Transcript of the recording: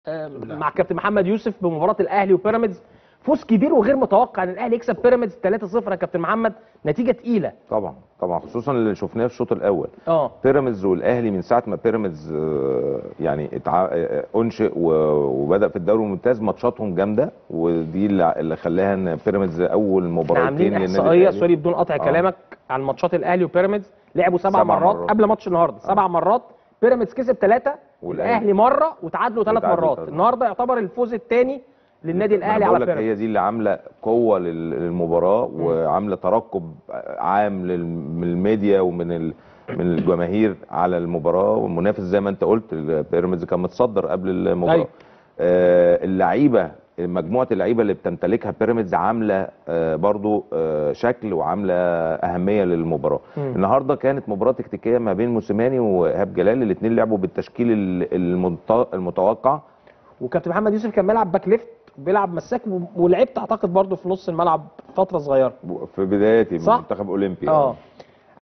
مع كابتن محمد يوسف بمباراه الاهلي وبيراميدز، فوز كبير وغير متوقع ان الاهلي يكسب بيراميدز 3-0 يا كابتن محمد، نتيجه تقيله. طبعا طبعا، خصوصا اللي شفناه في الشوط الاول. بيراميدز والاهلي من ساعه ما بيراميدز يعني انشئ وبدا في الدوري الممتاز، ماتشاتهم جامده، ودي اللي خلاها ان بيراميدز اول مباراتين عاملين احصائيه سوري بدون قطع كلامك عن ماتشات الاهلي وبيراميدز، لعبوا 7 مرات قبل ماتش النهارده، 7 مرات، بيراميدز كسب 3، الاهلي مره وتعادلوا 3 مرات. النهارده يعتبر الفوز الثاني للنادي الاهلي على بيراميدز. هي دي اللي عامله قوه للمباراه، وعامله ترقب عام من الميديا ومن من الجماهير على المباراه، والمنافس زي ما انت قلت بيراميدز كان متصدر قبل المباراه. أيوة. اللعيبه، مجموعه اللعيبه اللي بتمتلكها بيراميدز عامله برضو شكل وعامله اهميه للمباراه. النهارده كانت مباراه تكتيكيه ما بين موسيماني وايهاب جلال، الاثنين لعبوا بالتشكيل المتوقع. وكابتن محمد يوسف كان بيلعب باك ليفت، بيلعب مساك، ولعبت اعتقد برضو في نص الملعب فتره صغيره في بداياتي من منتخب اولمبي.